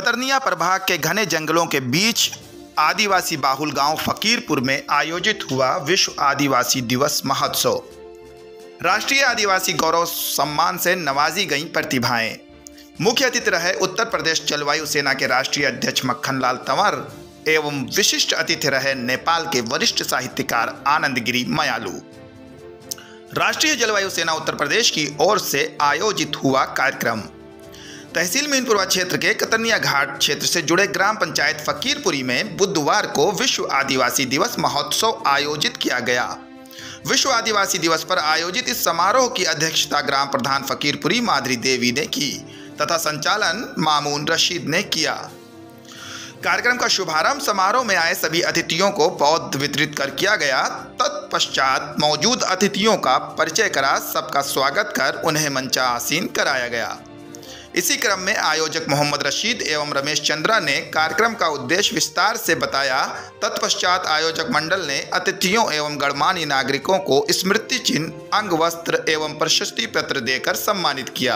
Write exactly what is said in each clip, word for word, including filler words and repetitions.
कतरनिया प्रभाग के घने जंगलों के बीच आदिवासी बाहुल गांव फकीरपुर में आयोजित हुआ विश्व आदिवासी दिवस महोत्सव। राष्ट्रीय आदिवासी गौरव सम्मान से नवाजी गईं प्रतिभाएं। मुख्य अतिथि रहे उत्तर प्रदेश जलवायु सेना के राष्ट्रीय अध्यक्ष मक्खनलाल तंवर एवं विशिष्ट अतिथि रहे नेपाल के वरिष्ठ साहित्यकार आनंद गिरी मयालू। राष्ट्रीय जलवायु सेना उत्तर प्रदेश की ओर से आयोजित हुआ कार्यक्रम तहसील मीनपुरवा क्षेत्र के कतरनिया घाट क्षेत्र से जुड़े ग्राम पंचायत फकीरपुरी में बुधवार को विश्व आदिवासी दिवस महोत्सव आयोजित किया गया। विश्व आदिवासी दिवस पर आयोजित इस समारोह की अध्यक्षता ग्राम प्रधान फकीरपुरी माधुरी देवी ने की तथा संचालन मामून रशीद ने किया। कार्यक्रम का शुभारंभ समारोह में आए सभी अतिथियों को पौध वितरित कर किया गया। तत्पश्चात मौजूद अतिथियों का परिचय करा सबका स्वागत कर उन्हें मंचासीन कराया गया। इसी क्रम में आयोजक मोहम्मद रशीद एवं रमेश चंद्रा ने कार्यक्रम का उद्देश्य विस्तार से बताया। तत्पश्चात आयोजक मंडल ने अतिथियों एवं गणमान्य नागरिकों को स्मृति चिन्ह, अंग वस्त्र एवं प्रशस्ति पत्र देकर सम्मानित किया।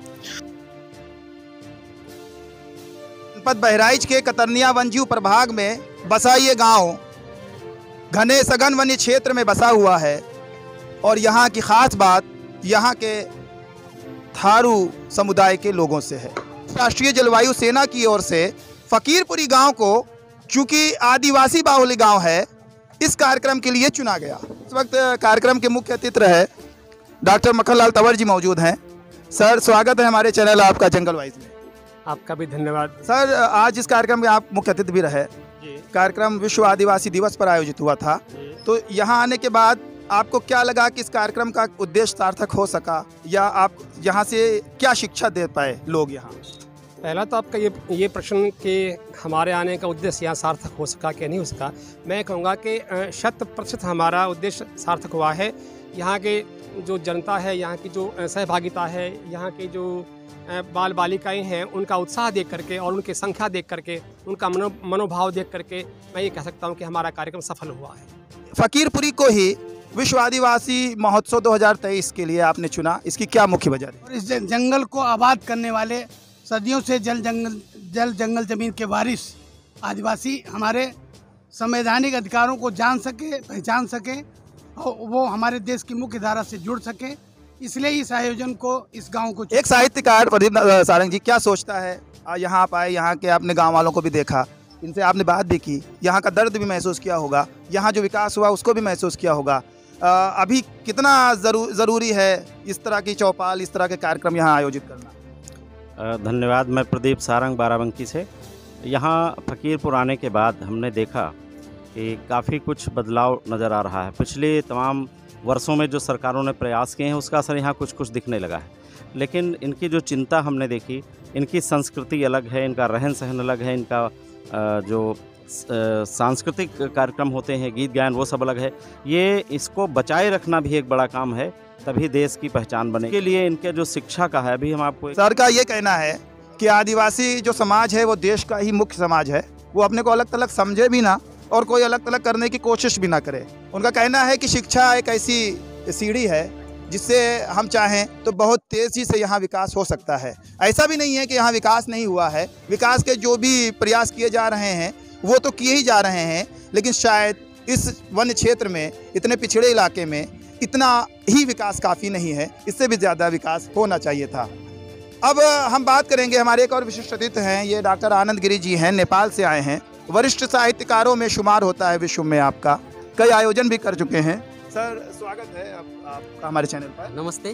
जनपद बहराइच के कतरनिया वनजीव प्रभाग में बसा ये गांव घने सघन वन्य क्षेत्र में बसा हुआ है और यहाँ की खास बात यहाँ के थारू समुदाय के लोगों से है। राष्ट्रीय जलवायु सेना की ओर से फकीरपुरी गांव को चूंकि आदिवासी बाहुल्य गांव है, इस कार्यक्रम के लिए चुना गया। इस वक्त कार्यक्रम के मुख्य अतिथि रहे डॉक्टर मक्खनलाल तंवर जी मौजूद हैं। सर, स्वागत है हमारे चैनल आपका जंगल वाइज में। आपका भी धन्यवाद। सर, आज इस कार्यक्रम में आप मुख्य अतिथि भी रहे। कार्यक्रम विश्व आदिवासी दिवस पर आयोजित हुआ था, तो यहाँ आने के बाद आपको क्या लगा कि इस कार्यक्रम का उद्देश्य सार्थक हो सका या आप यहाँ से क्या शिक्षा दे पाए लोग यहाँ? पहला तो आपका ये ये प्रश्न कि हमारे आने का उद्देश्य यहाँ सार्थक हो सका कि नहीं हो सका, मैं कहूँगा कि शत प्रतिशत हमारा उद्देश्य सार्थक हुआ है। यहाँ के जो जनता है, यहाँ की जो सहभागिता है, यहाँ के जो बाल बालिकाएं हैं, उनका उत्साह देख करके और उनकी संख्या देख करके, उनका मनो मनोभाव देख करके मैं ये कह सकता हूँ कि हमारा कार्यक्रम सफल हुआ है। फकीरपुरी को ही विश्व आदिवासी महोत्सव दो हज़ार तेईस के लिए आपने चुना, इसकी क्या मुख्य वजह है? और इस जंगल को आबाद करने वाले सदियों से जल जंगल जल जंगल जमीन के वारिस आदिवासी हमारे संवैधानिक अधिकारों को जान सके, पहचान सके और वो हमारे देश की मुख्य धारा से जुड़ सके, इसलिए इस आयोजन को, इस गांव को। एक साहित्यकार प्रदीप सारंग जी क्या सोचता है? यहाँ आप आए, यहाँ के अपने गाँव वालों को भी देखा, इनसे आपने बात भी की, यहाँ का दर्द भी महसूस किया होगा, यहाँ जो विकास हुआ उसको भी महसूस किया होगा। आ, अभी कितना जरूर ज़रूरी है इस तरह की चौपाल, इस तरह के कार्यक्रम यहाँ आयोजित करना? धन्यवाद। मैं प्रदीप सारंग बाराबंकी से। यहाँ फकीरपुर आने के बाद हमने देखा कि काफ़ी कुछ बदलाव नज़र आ रहा है। पिछले तमाम वर्षों में जो सरकारों ने प्रयास किए हैं उसका असर यहाँ कुछ कुछ दिखने लगा है, लेकिन इनकी जो चिंता हमने देखी, इनकी संस्कृति अलग है, इनका रहन सहन अलग है, इनका जो सांस्कृतिक कार्यक्रम होते हैं, गीत गायन, वो सब अलग है। ये इसको बचाए रखना भी एक बड़ा काम है, तभी देश की पहचान बने। के लिए इनके जो शिक्षा का है, अभी हम आपको सर का ये कहना है कि आदिवासी जो समाज है वो देश का ही मुख्य समाज है, वो अपने को अलग थलग समझे भी ना और कोई अलग थलग करने की कोशिश भी ना करे। उनका कहना है कि शिक्षा एक ऐसी सीढ़ी है जिससे हम चाहें तो बहुत तेज़ी से यहाँ विकास हो सकता है। ऐसा भी नहीं है कि यहाँ विकास नहीं हुआ है, विकास के जो भी प्रयास किए जा रहे हैं वो तो किए ही जा रहे हैं, लेकिन शायद इस वन्य क्षेत्र में, इतने पिछड़े इलाके में इतना ही विकास काफ़ी नहीं है, इससे भी ज़्यादा विकास होना चाहिए था। अब हम बात करेंगे, हमारे एक और विशिष्ट अतिथि हैं, ये डॉक्टर आनंद गिरी जी हैं, नेपाल से आए हैं, वरिष्ठ साहित्यकारों में शुमार होता है विश्व में, आपका कई आयोजन भी कर चुके हैं। सर, स्वागत है आप, आपका हमारे चैनल पर। नमस्ते।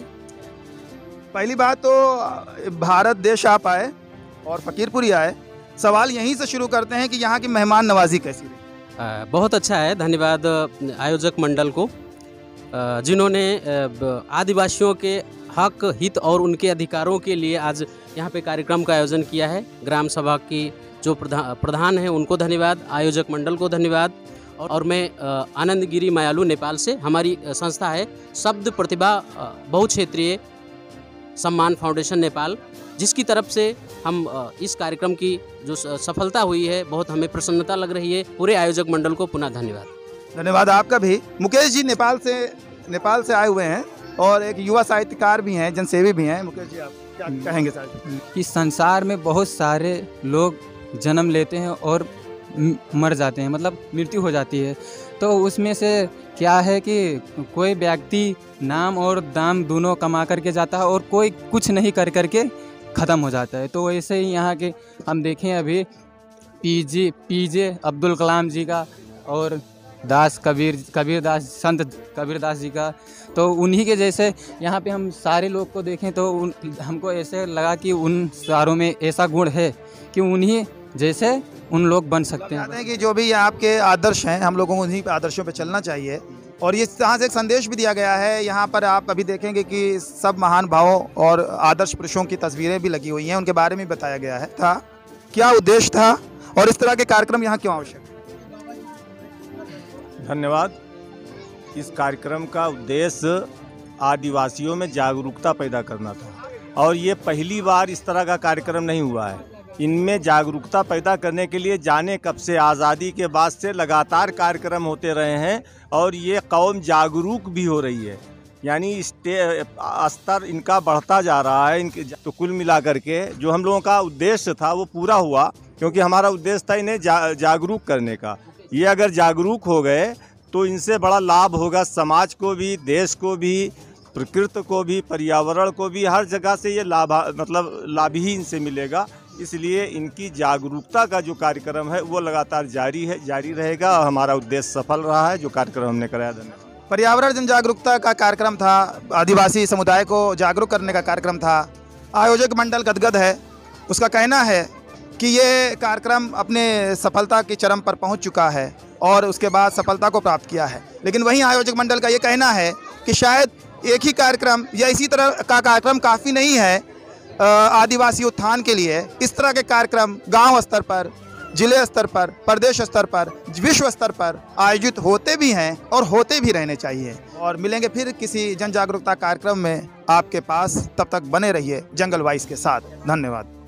पहली बात तो भारत देश आप आए और फकीरपुरी आए, सवाल यहीं से शुरू करते हैं कि यहाँ की मेहमान नवाजी कैसी रही? बहुत अच्छा है। धन्यवाद आयोजक मंडल को जिन्होंने आदिवासियों के हक, हित और उनके अधिकारों के लिए आज यहाँ पे कार्यक्रम का आयोजन किया है। ग्राम सभा की जो प्रधान प्रधान हैं उनको धन्यवाद, आयोजक मंडल को धन्यवाद। और मैं आनंद गिरी मयालू नेपाल से, हमारी संस्था है शब्द प्रतिभा बहुक्षेत्रीय सम्मान फाउंडेशन नेपाल, जिसकी तरफ से हम इस कार्यक्रम की जो सफलता हुई है, बहुत हमें प्रसन्नता लग रही है। पूरे आयोजक मंडल को पुनः धन्यवाद। धन्यवाद आपका भी। मुकेश जी नेपाल से नेपाल से आए हुए हैं, और एक युवा साहित्यकार भी हैं, जनसेवी भी हैं। मुकेश जी, आप क्या कहेंगे सर? कि संसार में बहुत सारे लोग जन्म लेते हैं और म- मर जाते हैं, मतलब मृत्यु हो जाती है। तो उसमें से क्या है कि कोई व्यक्ति नाम और दाम दोनों कमा करके जाता है और कोई कुछ नहीं कर करके ख़त्म हो जाता है। तो वैसे ही यहाँ के हम देखें अभी पीजे पीजे अब्दुल कलाम जी का और दास कबीर कबीर दास संत कबीर दास जी का, तो उन्हीं के जैसे यहाँ पे हम सारे लोग को देखें तो उन हमको ऐसे लगा कि उन सारों में ऐसा गुण है कि उन्हीं जैसे उन लोग बन सकते चाहते हैं। हैं कि जो भी आपके आदर्श हैं, हम लोगों को उन्हीं आदर्शों पे चलना चाहिए। और ये यहाँ से एक संदेश भी दिया गया है। यहाँ पर आप अभी देखेंगे कि सब महान भावों और आदर्श पुरुषों की तस्वीरें भी लगी हुई हैं, उनके बारे में बताया गया है। था क्या उद्देश्य था और इस तरह के कार्यक्रम यहाँ क्यों आवश्यक है? धन्यवाद। इस कार्यक्रम का उद्देश्य आदिवासियों में जागरूकता पैदा करना था और ये पहली बार इस तरह का कार्यक्रम नहीं हुआ है। इनमें जागरूकता पैदा करने के लिए जाने कब से आज़ादी के बाद से लगातार कार्यक्रम होते रहे हैं और ये कौम जागरूक भी हो रही है, यानी स्टे स्तर इनका बढ़ता जा रहा है। इनके तो कुल मिलाकर के जो हम लोगों का उद्देश्य था वो पूरा हुआ, क्योंकि हमारा उद्देश्य था इन्हें जा, जागरूक करने का। ये अगर जागरूक हो गए तो इनसे बड़ा लाभ होगा समाज को भी, देश को भी, प्रकृति को भी, पर्यावरण को भी, हर जगह से ये लाभ मतलब लाभ ही इनसे मिलेगा। इसलिए इनकी जागरूकता का जो कार्यक्रम है वो लगातार जारी है जारी रहेगा और हमारा उद्देश्य सफल रहा है जो कार्यक्रम हमने कराया। धन्यवाद। पर्यावरण जन जागरूकता का कार्यक्रम था, आदिवासी समुदाय को जागरूक करने का कार्यक्रम था। आयोजक मंडल गदगद है। उसका कहना है कि ये कार्यक्रम अपने सफलता की चरम पर पहुंच चुका है और उसके बाद सफलता को प्राप्त किया है। लेकिन वहीं आयोजक मंडल का ये कहना है कि शायद एक ही कार्यक्रम या इसी तरह का कार्यक्रम काफ़ी नहीं है आदिवासी उत्थान के लिए। इस तरह के कार्यक्रम गांव स्तर पर, जिले स्तर पर, प्रदेश स्तर पर, विश्व स्तर पर आयोजित होते भी हैं और होते भी रहने चाहिए। और मिलेंगे फिर किसी जन जागरूकता कार्यक्रम में आपके पास। तब तक बने रहिए जंगल वॉइस के साथ। धन्यवाद।